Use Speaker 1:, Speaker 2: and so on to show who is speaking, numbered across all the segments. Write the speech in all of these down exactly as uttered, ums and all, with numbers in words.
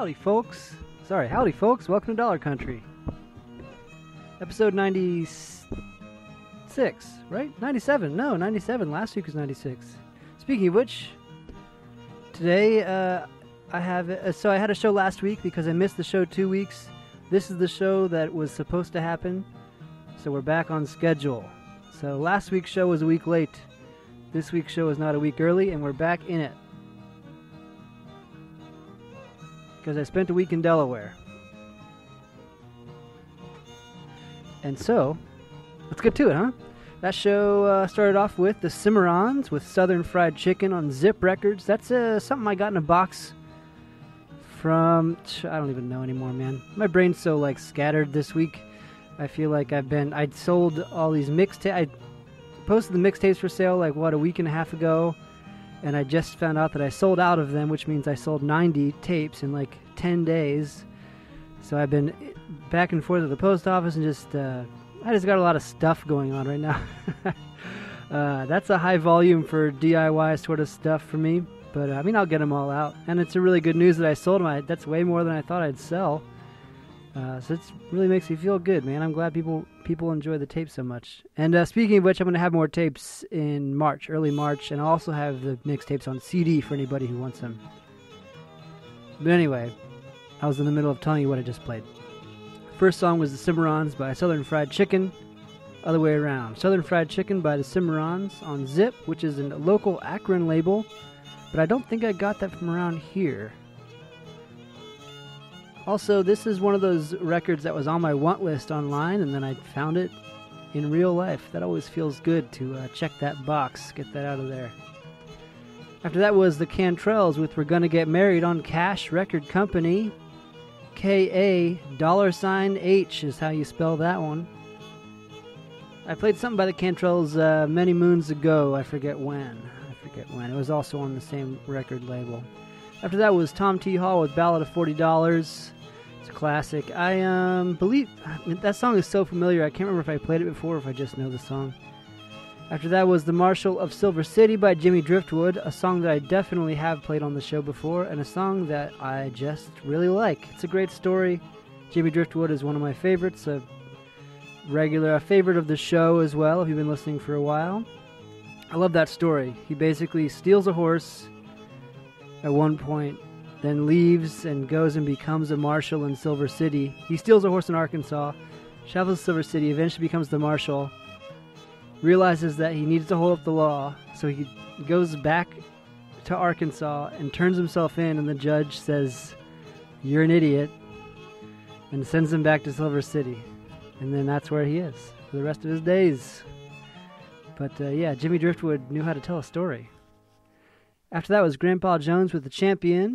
Speaker 1: Howdy, folks. Sorry, howdy, folks. Welcome to Dollar Country. Episode ninety-six, right? ninety-seven. No, ninety-seven. Last week was ninety-six. Speaking of which, today uh, I have... Uh, so I had a show last week because I missed the show two weeks. This is the show that was supposed to happen. So we're back on schedule. So last week's show was a week late. This week's show is not a week early, and we're back in it. Because I spent a week in Delaware. And so, let's get to it, huh? That show uh, started off with the Cimarrons with Southern Fried Chicken on Zip Records. That's uh, something I got in a box from... I don't even know anymore, man. My brain's so, like, scattered this week. I feel like I've been... I'd sold all these mixtapes. I posted the mixtapes for sale, like, what, a week and a half ago? And I just found out that I sold out of them, which means I sold ninety tapes in like ten days. So I've been back and forth at the post office and just, uh, I just got a lot of stuff going on right now. uh, that's a high volume for D I Y sort of stuff for me. But uh, I mean, I'll get them all out. And it's a really good news that I sold them. I, that's way more than I thought I'd sell. Uh, so it really makes me feel good, man. I'm glad people people enjoy the tapes so much. And uh, speaking of which, I'm going to have more tapes in March, early March, and I'll also have the mixtapes on C D for anybody who wants them. But anyway, I was in the middle of telling you what I just played. First song was The Cimarrons by Southern Fried Chicken. Other way around. Southern Fried Chicken by The Cimarrons on Zip, which is a local Akron label, but I don't think I got that from around here. Also, this is one of those records that was on my want list online, and then I found it in real life. That always feels good to uh, check that box, get that out of there. After that was the Cantrells with We're Gonna Get Married on Cash Record Company. K A dollar sign H is how you spell that one. I played something by the Cantrells uh, many moons ago. I forget when. I forget when. It was also on the same record label. After that was Tom T. Hall with Ballad of forty dollars. It's a classic. I um believe... I mean, that song is so familiar, I can't remember if I played it before or if I just know the song. After that was The Marshal of Silver City by Jimmy Driftwood, a song that I definitely have played on the show before, and a song that I just really like. It's a great story. Jimmy Driftwood is one of my favorites, a regular, a favorite of the show as well, if you've been listening for a while. I love that story. He basically steals a horse at one point, then leaves and goes and becomes a marshal in Silver City. He steals a horse in Arkansas, travels to Silver City, eventually becomes the marshal, realizes that he needs to hold up the law, so he goes back to Arkansas and turns himself in, and the judge says, "You're an idiot," and sends him back to Silver City. And then that's where he is for the rest of his days. But uh, yeah, Jimmy Driftwood knew how to tell a story. After that was Grandpa Jones with The Champion,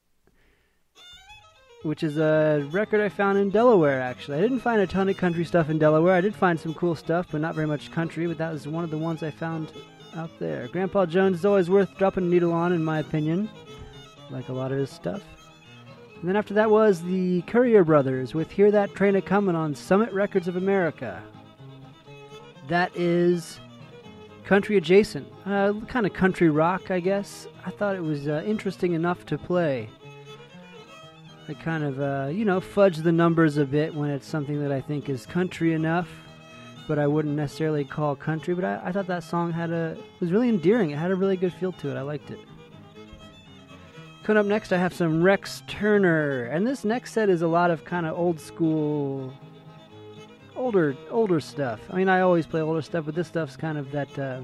Speaker 1: which is a record I found in Delaware, actually. I didn't find a ton of country stuff in Delaware. I did find some cool stuff, but not very much country, but that was one of the ones I found out there. Grandpa Jones is always worth dropping a needle on, in my opinion, like a lot of his stuff. And then after that was the Courier Brothers with Hear That Train A-Comin' on Summit Records of America. That is... country adjacent, uh, kind of country rock, I guess. I thought it was uh, interesting enough to play. I kind of, uh, you know, fudge the numbers a bit when it's something that I think is country enough, but I wouldn't necessarily call country. But I, I thought that song had a was really endearing. It had a really good feel to it. I liked it. Coming up next, I have some Rex Turner, and this next set is a lot of kind of old school. Older, older stuff. I mean, I always play older stuff, but this stuff's kind of that. Uh,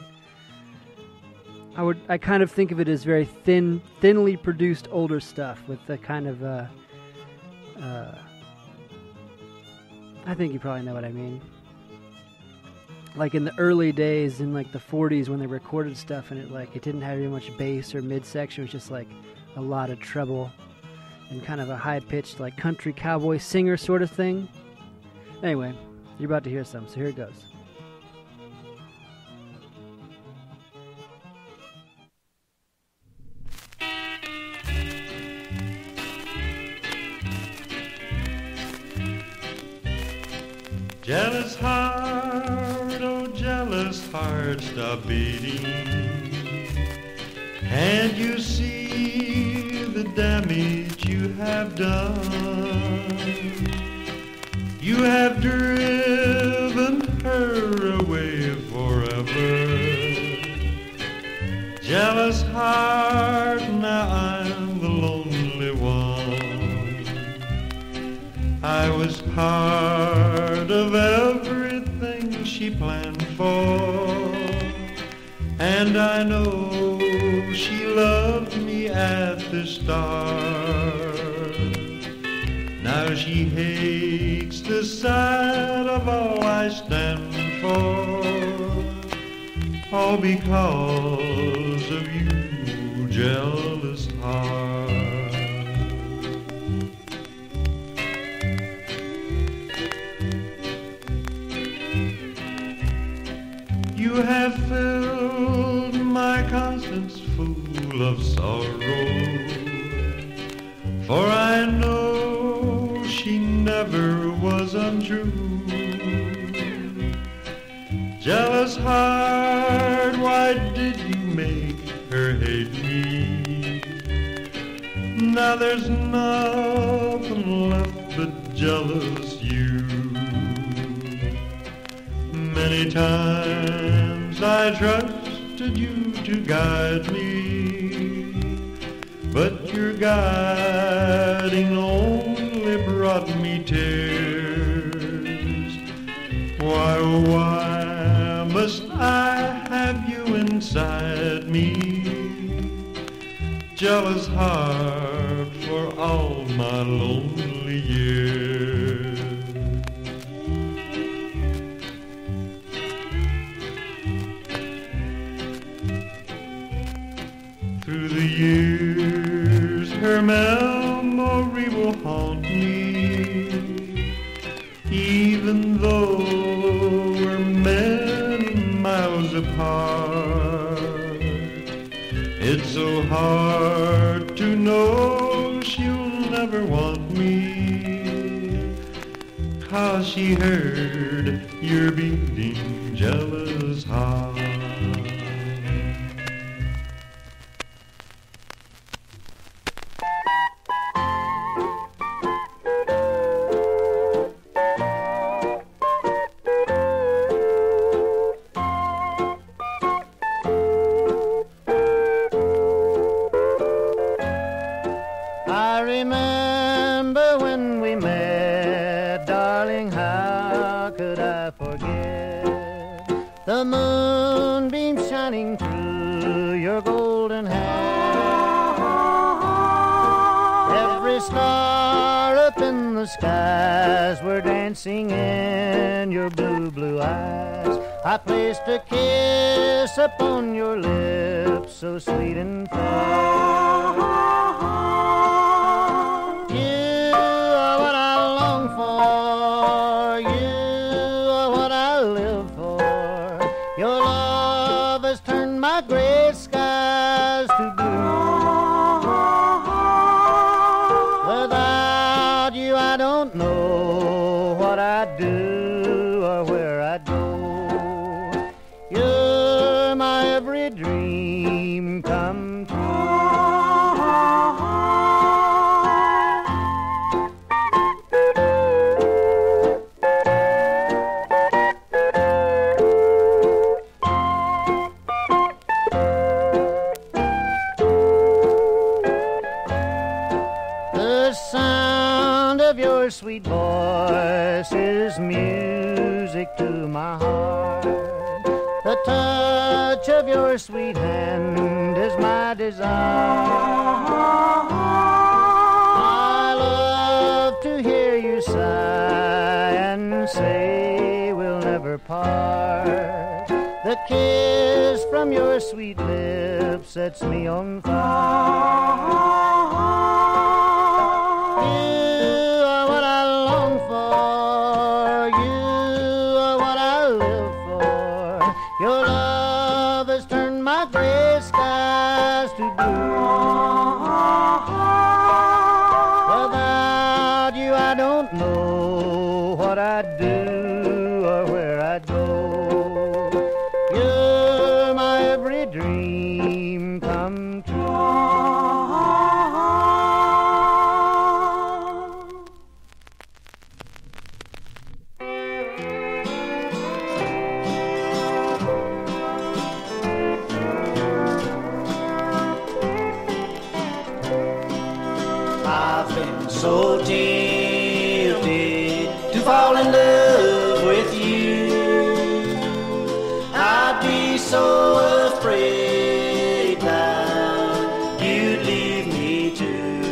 Speaker 1: I would, I kind of think of it as very thin, thinly produced older stuff with the kind of. Uh, uh, I think you probably know what I mean. Like in the early days, in like the forties, when they recorded stuff, and it like it didn't have very much bass or midsection. It was just like a lot of treble and kind of a high pitched, like country cowboy singer sort of thing. Anyway, you're about to hear some, so here it goes.
Speaker 2: Jealous heart, oh jealous heart, stop beating. Can't you see the damage you have done. You have driven her away forever. Jealous heart, now I'm the lonely one. I was part of everything she planned for, and I know she loved me at the start. Now she hates the sight of all I stand for, all because of you, jealous heart. You have filled my conscience full of sorrow, for I know she never was untrue. Jealous heart, why did you make her hate me? Now there's nothing left but jealous you. Many times I trusted you to guide me, but your guiding only brought me tears. Why, oh, why must I have you inside me? Jealous heart, for all my lonely years. Through the years, her memory will haunt me, even though we're many miles apart. It's so hard to know she'll never want me, 'cause she heard your beating jealous heart.
Speaker 3: I remember when we met, darling, how could I forget the moonbeam shining through your golden hair. Every star up in the skies were dancing in your blue, blue eyes. I placed a kiss upon your lips, so sweet and fair. You are what I long for, you are what I live for. Your love has turned my gray skies to blue. Without you I don't know what I'd do or where I'd go. You're my every dream come true. The sound of your sweet voice is music to my heart. The touch of your sweet hand is my desire. I love to hear you sigh and say we'll never part. The kiss from your sweet lips sets me on fire. You are what I long for, you are what I live for. Your love has turned my gray skies to blue. Without you I don't know what I'd do or where I'd go. You're my every dream come true. so afraid that you'd leave me too,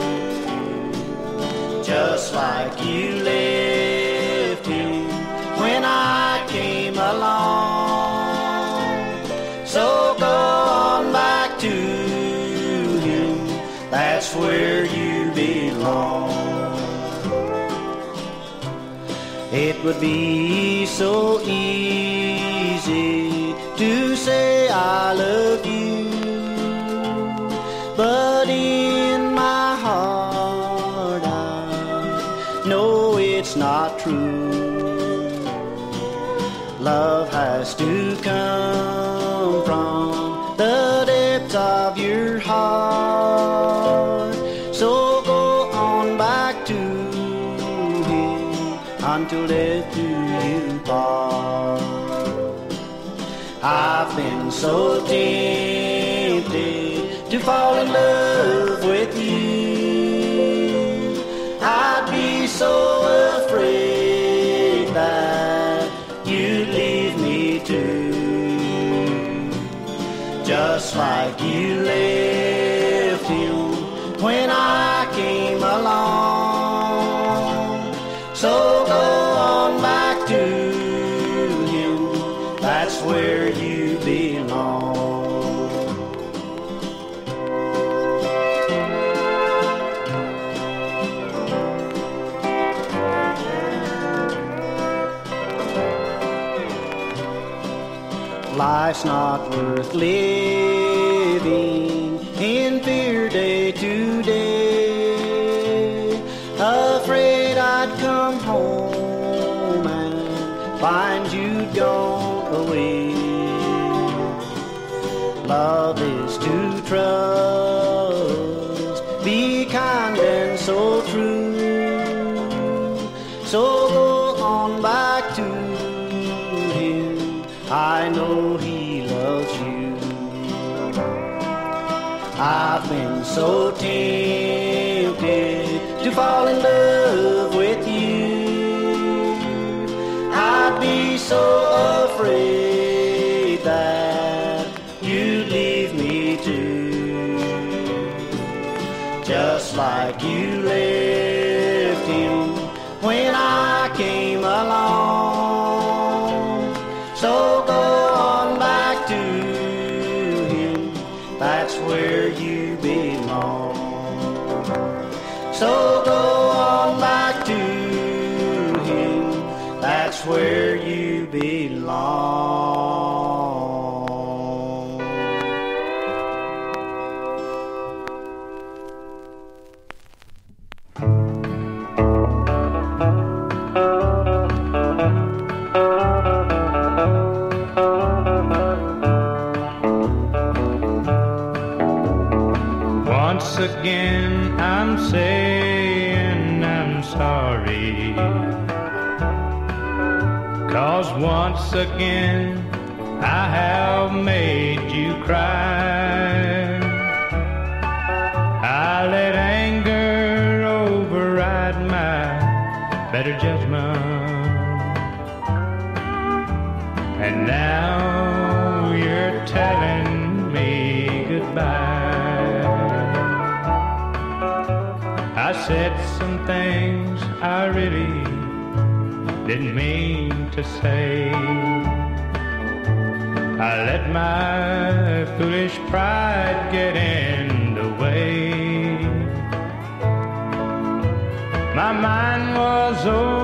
Speaker 3: just like you left him when I came along. So go on back to him, that's where you belong. It would be so easy to say I love you, but in my heart I know it's not true. Love has to come from the depths of your heart. So go on back to him until death do you part. I've been so tempted to fall in love with you. I'd be so afraid that you'd leave me too, just like you left him when I came along. So go on back to him, that's where you belong. Life's not worth living in fear day to day, afraid I'd come home and find you'd gone away. Love is to trust, be kind and so true. So go on back to him, I know he loves you. I've been so tempted to fall in love with you. I'd be so afraid that you'd leave me too, just like you left him when I came along. So go on back to him, that's where you belong. So go on back to him, that's where you belong.
Speaker 2: Once again I'm saying I'm sorry, 'cause once again I have made you cry. I let anger override my better judgment, and now you're telling me goodbye. I said some things I really didn't mean to say. I let my foolish pride get in the way. My mind was over